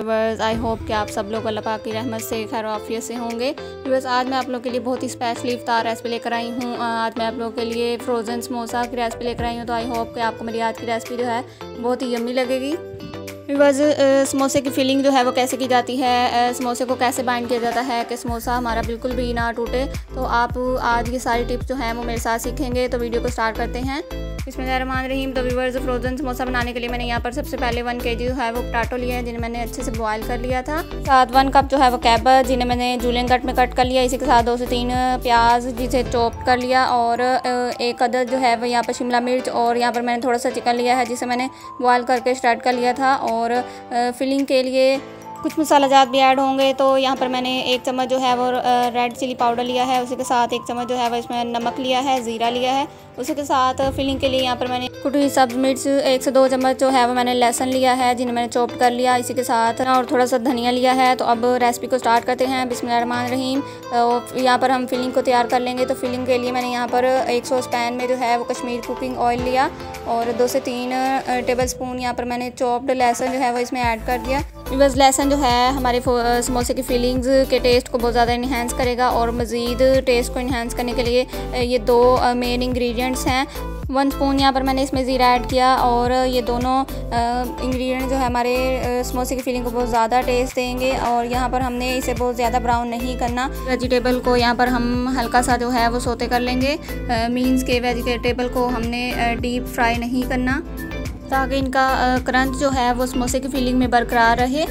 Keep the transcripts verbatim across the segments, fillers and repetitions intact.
Viewers, I hope कि आप सब लोग अल्लाह पाक की रहमत से खैर आफियत से होंगे। व्यूअर्स, आज मैं आप लोगों के लिए बहुत ही स्पेशली इफ्तार रेसिपी लेकर आई हूँ। आज मैं आप लोगों के लिए फ्रोज़न समोसा की रेसिपी लेकर आई हूँ। तो आई होप कि आपको मेरी आज की रेसिपी जो है बहुत ही यम्मी लगेगी। व्यूअर्स, समोसे की फिलिंग जो है वो कैसे की जाती है, समोसे को कैसे बाइंड किया जाता है कि समोसा हमारा बिल्कुल भी ना टूटे, तो आप आज ये सारी टिप्स जो हैं वो मेरे साथ सीखेंगे। तो वीडियो को स्टार्ट करते हैं। बिस्मिल्लाहिर्रहमानिर्रहीम। तो व्यूअर्स, फ्रोज़न समोसा बनाने के लिए मैंने यहाँ पर सबसे पहले वन के जी जो है वो पोटैटो लिया है, जिन्हें मैंने अच्छे से बॉयल कर लिया था। साथ वन कप जो है वो कैबेज, जिन्हें मैंने जूलियन कट में कट कर लिया। इसी के साथ दो से तीन प्याज जिसे चॉप कर लिया, और एक अदद जो है वो यहाँ पर शिमला मिर्च, और यहाँ पर मैंने थोड़ा सा चिकन लिया है जिसे मैंने बॉयल करके स्टार्ट कर लिया था। और फिलिंग के लिए कुछ मसाला जात भी ऐड होंगे। तो यहाँ पर मैंने एक चम्मच जो है वो रेड चिली पाउडर लिया है, उसी के साथ एक चम्मच जो है वो इसमें नमक लिया है, ज़ीरा लिया है। उसी के साथ फिलिंग के लिए यहाँ पर मैंने कुटी हुई सब्ज़ मिर्च एक से दो चम्मच जो है वो मैंने लहसुन लिया है, जिन्हें मैंने चॉप कर लिया। इसी के साथ और थोड़ा सा धनिया लिया है। तो अब रेसिपी को स्टार्ट करते हैं। बिस्मिल्लाहिर्रहमानिर्रहीम। तो यहाँ पर हम फिलिंग को तैयार कर लेंगे। तो फिलिंग के लिए मैंने यहाँ पर एक सॉस पैन में जो है वो कश्मीर कुकिंग ऑयल लिया, और दो से तीन टेबल स्पून यहाँ पर मैंने चॉप्ड लहसुन जो है वो इसमें ऐड कर दिया। बस लहसुन जो है हमारे समोसे की फीलिंग्स के टेस्ट को बहुत ज़्यादा इन्हेंस करेगा, और मज़ीद टेस्ट को इन्हेंस करने के लिए ये दो मेन इंग्रेडिएंट्स हैं। वन स्पून यहाँ पर मैंने इसमें ज़ीरा ऐड किया, और ये दोनों इंग्रेडिएंट जो है हमारे समोसे की फीलिंग को बहुत ज़्यादा टेस्ट देंगे। और यहाँ पर हमने इसे बहुत ज़्यादा ब्राउन नहीं करना। वेजिटेबल को यहाँ पर हम हल्का सा जो है वो सोते कर लेंगे। मीन्स के वेजिटेबल को हमने डीप फ्राई नहीं करना, ताकि इनका क्रंच जो है वो समोसे की फीलिंग में बरकरार रहे।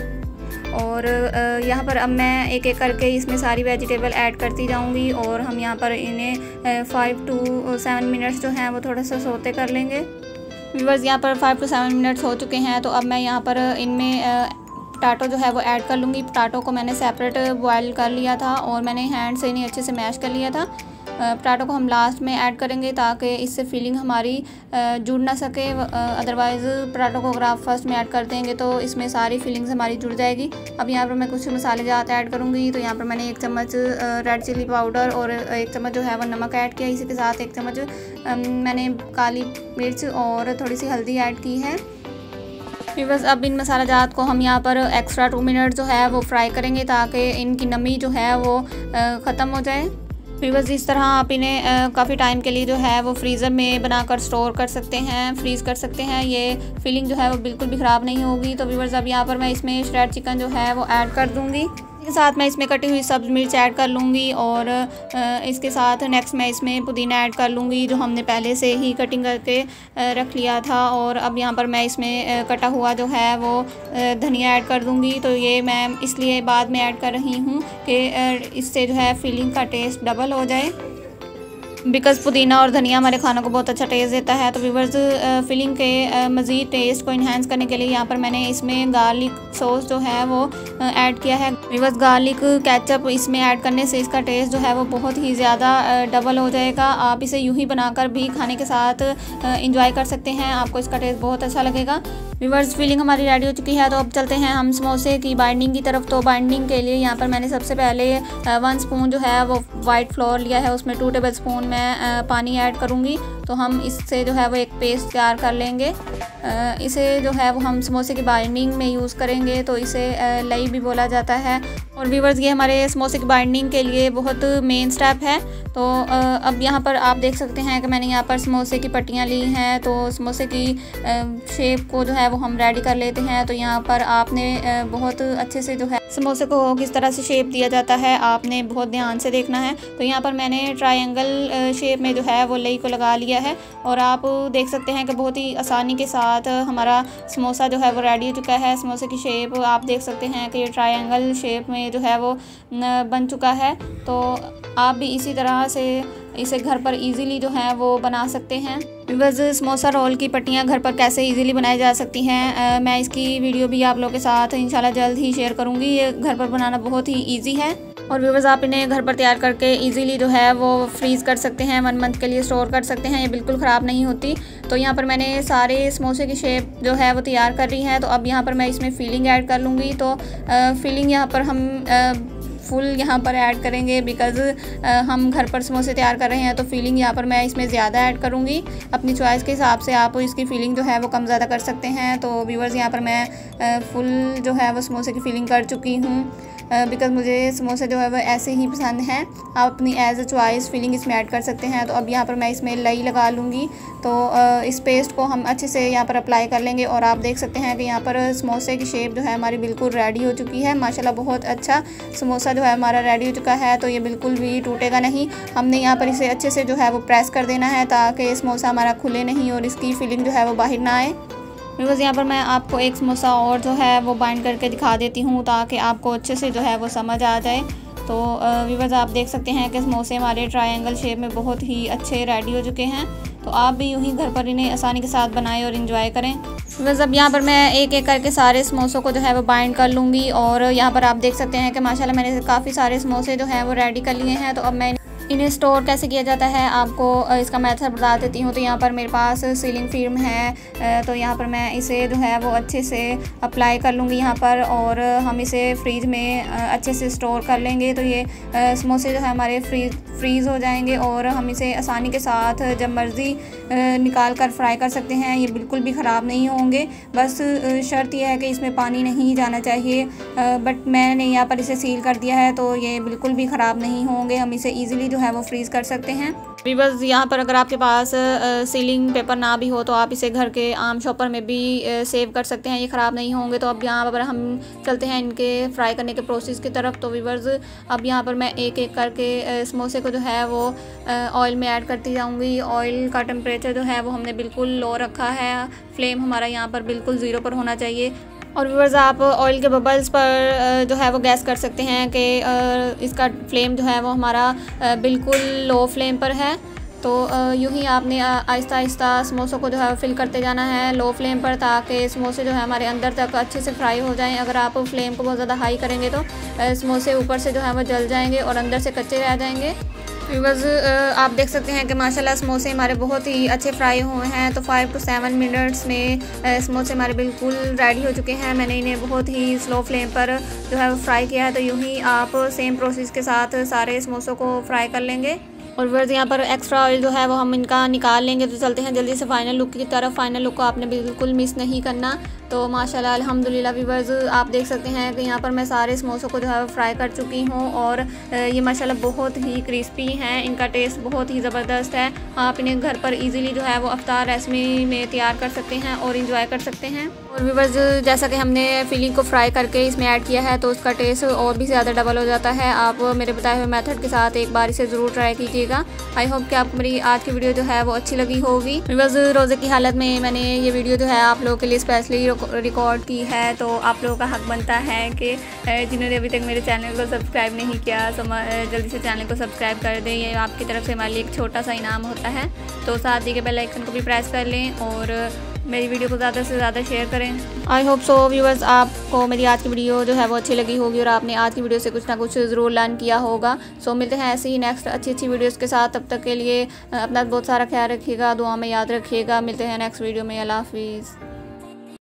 और यहाँ पर अब मैं एक एक करके इसमें सारी वेजिटेबल ऐड करती जाऊँगी, और हम यहाँ पर इन्हें फाइव टू सेवन मिनट्स जो हैं वो थोड़ा सा सोते कर लेंगे। व्यूअर्स, यहाँ पर फाइव टू सेवन मिनट्स हो चुके हैं। तो अब मैं यहाँ पर इनमें पोटैटो जो है वो ऐड कर लूँगी। पोटैटो को मैंने सेपरेट बॉयल कर लिया था, और मैंने हैंड से इन्हें अच्छे से मैश कर लिया था। पोटैटो को हम लास्ट में ऐड करेंगे, ताकि इससे फीलिंग हमारी जुड़ ना सके। अदरवाइज़ पोटैटो को अगर आप फर्स्ट में ऐड कर देंगे तो इसमें सारी फीलिंग्स हमारी जुड़ जाएगी। अब यहाँ पर मैं कुछ मसाले जात ऐड करूँगी। तो यहाँ पर मैंने एक चम्मच रेड चिली पाउडर और एक चम्मच जो है वो नमक ऐड किया। इसी के साथ एक चम्मच मैंने काली मिर्च और थोड़ी सी हल्दी ऐड की है। बस अब इन मसाला जात को हम यहाँ पर एक्स्ट्रा टू मिनट जो है वो फ्राई करेंगे, ताकि इनकी नमी जो है वो ख़त्म हो जाए। बस इस तरह आप इन्हें काफ़ी टाइम के लिए जो है वो फ्रीज़र में बनाकर स्टोर कर सकते हैं, फ्रीज़ कर सकते हैं। ये फीलिंग जो है वो बिल्कुल भी ख़राब नहीं होगी। तो व्यूअर्स, अब यहाँ पर मैं इसमें श्रेड चिकन जो है वो ऐड कर दूँगी। इसके साथ मैं इसमें कटी हुई सब्ज़ मिर्च ऐड कर लूँगी, और इसके साथ नेक्स्ट मैं इसमें पुदीना ऐड कर लूँगी, जो हमने पहले से ही कटिंग करके रख लिया था। और अब यहाँ पर मैं इसमें कटा हुआ जो है वो धनिया ऐड कर दूँगी। तो ये मैं इसलिए बाद में ऐड कर रही हूँ कि इससे जो है फीलिंग का टेस्ट डबल हो जाए, बिकॉज़ पुदीना और धनिया हमारे खानों को बहुत अच्छा टेस्ट देता है। तो व्यूअर्स, फिलिंग के मज़ीद टेस्ट को इन्हेंस करने के लिए यहाँ पर मैंने इसमें गार्लिक सॉस जो है वो ऐड किया है। व्यूअर्स, गार्लिक केचप इसमें ऐड करने से इसका टेस्ट जो है वो बहुत ही ज़्यादा डबल हो जाएगा। आप इसे यूं ही बनाकर भी खाने के साथ इंजॉय कर सकते हैं, आपको इसका टेस्ट बहुत अच्छा लगेगा। व्यूअर्स, फिलिंग हमारी रेडी हो चुकी है। तो अब चलते हैं हम समोसे की बाइंडिंग की तरफ। तो बाइंडिंग के लिए यहाँ पर मैंने सबसे पहले वन स्पून जो है वो वाइट फ्लोर लिया है, उसमें टू टेबल स्पून मैं पानी ऐड करूँगी। तो हम इससे जो है वो एक पेस्ट तैयार कर लेंगे। इसे जो है वो हम समोसे की बाइंडिंग में यूज़ करेंगे, तो इसे लई भी बोला जाता है। और व्यूअर्स, ये हमारे समोसे की बाइंडिंग के लिए बहुत मेन स्टेप है। तो अब यहाँ पर आप देख सकते हैं कि मैंने यहाँ पर समोसे की पट्टियाँ ली हैं। तो समोसे की शेप को जो है वो हम रेडी कर लेते हैं। तो यहाँ पर आपने बहुत अच्छे से जो है समोसे को किस तरह से शेप दिया जाता है आपने बहुत ध्यान से देखना है। तो यहाँ पर मैंने ट्रायंगल शेप में जो है वो लई को लगा लिया है, और आप देख सकते हैं कि बहुत ही आसानी के साथ हमारा समोसा जो है वो रेडी हो चुका है। समोसे की शेप आप देख सकते हैं कि ये ट्रायंगल शेप में जो है वो बन चुका है। तो आप भी इसी तरह से इसे घर पर इजीली जो है वो बना सकते हैं। बस समोसा रोल की पट्टियाँ घर पर कैसे इजीली बनाई जा सकती हैं, मैं इसकी वीडियो भी आप लोगों के साथ इंशाल्लाह जल्द ही शेयर करूँगी। ये घर पर बनाना बहुत ही ईजी है, और व्यूअर्स, आप इन्हें घर पर तैयार करके इजीली जो है वो फ्रीज़ कर सकते हैं, वन मंथ के लिए स्टोर कर सकते हैं। ये बिल्कुल ख़राब नहीं होती। तो यहाँ पर मैंने सारे समोसे की शेप जो है वो तैयार कर रही है। तो अब यहाँ पर मैं इसमें फीलिंग ऐड कर लूँगी। तो फीलिंग यहाँ पर हम फुल यहाँ पर ऐड करेंगे, बिकॉज़ हम घर पर समोसे तैयार कर रहे हैं तो फीलिंग यहाँ पर मैं इसमें ज़्यादा ऐड करूँगी। अपनी चॉइस के हिसाब से आप इसकी फीलिंग जो है वो कम ज़्यादा कर सकते हैं। तो व्यूअर्स यहाँ पर मैं फुल जो है वो समोसे की फीलिंग कर चुकी हूँ, बिकॉज़ मुझे समोसे जो है वो ऐसे ही पसंद हैं। आप अपनी एज अ चॉइस फीलिंग इसमें ऐड कर सकते हैं। तो अब यहाँ पर मैं इसमें लई लगा लूँगी। तो इस पेस्ट को हम अच्छे से यहाँ पर अप्लाई कर लेंगे और आप देख सकते हैं कि यहाँ पर समोसे की शेप जो है हमारी बिल्कुल रेडी हो चुकी है। माशाल्लाह बहुत अच्छा समोसा जो है हमारा रेडी हो चुका है। तो ये बिल्कुल भी टूटेगा नहीं। हमने यहाँ पर इसे अच्छे से जो है वो प्रेस कर देना है ताकि समोसा हमारा खुले नहीं और इसकी फीलिंग जो है वो बाहर ना आए। बिकॉज़ यहाँ पर मैं आपको एक समोसा और जो है वो बाइंड करके दिखा देती हूँ ताकि आपको अच्छे से जो है वो समझ आ जाए। तो व्यूअर्स आप देख सकते हैं कि समोसे हमारे ट्रायंगल शेप में बहुत ही अच्छे रेडी हो चुके हैं। तो आप भी यूँ ही घर पर इन्हें आसानी के साथ बनाएं और इन्जॉय करें। बस अब यहाँ पर मैं एक एक करके सारे समोसों को जो है वो बाइंड कर लूँगी। और यहाँ पर आप देख सकते हैं कि माशाल्लाह मैंने काफ़ी सारे समोसे जो हैं वो रेडी कर लिए हैं। तो अब मैं इन्हें स्टोर कैसे किया जाता है आपको इसका मेथड बता देती हूँ। तो यहाँ पर मेरे पास सीलिंग फिल्म है, तो यहाँ पर मैं इसे जो है वो अच्छे से अप्लाई कर लूँगी यहाँ पर, और हम इसे फ्रीज में अच्छे से स्टोर कर लेंगे। तो ये समोसे जो है हमारे फ्रीज फ्रीज़ हो जाएंगे और हम इसे आसानी के साथ जब मर्ज़ी निकाल कर फ्राई कर सकते हैं। ये बिल्कुल भी ख़राब नहीं होंगे। बस शर्त यह है कि इसमें पानी नहीं जाना चाहिए, बट मैंने यहाँ पर इसे सील कर दिया है तो ये बिल्कुल भी ख़राब नहीं होंगे। हम इसे ईज़िली जो है वो फ्रीज़ कर सकते हैं। वीवर्स यहाँ पर अगर आपके पास सीलिंग पेपर ना भी हो तो आप इसे घर के आम शॉपर में भी सेव कर सकते हैं, ये ख़राब नहीं होंगे। तो अब यहाँ पर हम चलते हैं इनके फ्राई करने के प्रोसेस की तरफ। तो वीवर्स अब यहाँ पर मैं एक एक करके समोसे को जो है वो ऑयल में ऐड करती जाऊँगी। ऑयल का टेम्परेचर जो है वो हमने बिल्कुल लो रखा है, फ्लेम हमारा यहाँ पर बिल्कुल ज़ीरो पर होना चाहिए। और व्यूअर्स आप ऑयल के बबल्स पर जो है वो गैस कर सकते हैं कि इसका फ्लेम जो है वो हमारा बिल्कुल लो फ्लेम पर है। तो यूँ ही आपने आहिस्ता आहिस्ता समोसों को जो है फिल करते जाना है लो फ्लेम पर, ताकि समोसे जो है हमारे अंदर तक अच्छे से फ्राई हो जाएं। अगर आप फ्लेम को बहुत ज़्यादा हाई करेंगे तो समोसे ऊपर से जो है वो जल जाएंगे और अंदर से कच्चे रह जाएंगे। व्यूअर्स आप देख सकते हैं कि माशाल्लाह समोसे हमारे बहुत ही अच्छे फ्राई हुए हैं। तो फाइव टू सेवन मिनट्स में समोसे हमारे बिल्कुल रेडी हो चुके हैं। मैंने इन्हें बहुत ही स्लो फ्लेम पर जो है फ्राई किया है। तो यूँ ही आप सेम प्रोसेस के साथ सारे समोसों को फ्राई कर लेंगे। और व्यूअर्स यहाँ पर एक्स्ट्रा ऑयल जो है वो हम इनका निकाल लेंगे। तो चलते हैं जल्दी से फाइनल लुक की तरफ। फाइनल लुक को आपने बिल्कुल मिस नहीं करना। तो माशाल्लाह अल्हम्दुलिल्लाह व्यूअर्स आप देख सकते हैं कि यहाँ पर मैं सारे समोसों को जो है फ्राई कर चुकी हूँ और ये माशाल्लाह बहुत ही क्रिस्पी हैं। इनका टेस्ट बहुत ही ज़बरदस्त है। आप इन्हें घर पर इजीली जो है वो अफ्तार रेसिपी में तैयार कर सकते हैं और इंजॉय कर सकते हैं। और व्यूअर्स जैसा कि हमने फिलिंग को फ्राई करके इसमें ऐड किया है तो उसका टेस्ट और भी ज़्यादा डबल हो जाता है। आप मेरे बताए हुए मेथड के साथ एक बार इसे ज़रूर ट्राई कीजिएगा। आई होप कि आपको मेरी आज की वीडियो जो है वो अच्छी लगी होगी। व्यूअर्स रोज़े की हालत में मैंने ये वीडियो जो है आप लोगों के लिए स्पेशली रिकॉर्ड की है। तो आप लोगों का हक बनता है कि जिन्होंने अभी तक मेरे चैनल को सब्सक्राइब नहीं किया जल्दी से चैनल को सब्सक्राइब कर दें। ये आपकी तरफ से हमारे लिए एक छोटा सा इनाम होता है। तो साथ ही के बेल आइकन को भी प्रेस कर लें और मेरी वीडियो को ज़्यादा से ज़्यादा शेयर करें। आई होप सो व्यूअर्स आपको मेरी आज की वीडियो जो है वो अच्छी लगी होगी और आपने आज की वीडियो से कुछ ना कुछ ज़रूर लर्न किया होगा। सो मिलते हैं ऐसे ही नेक्स्ट अच्छी अच्छी वीडियोस के साथ। तब तक के लिए अपना बहुत सारा ख्याल रखिएगा, दुआ में याद रखिएगा। मिलते हैं नेक्स्ट वीडियो में। अल्लाह हाफिज़।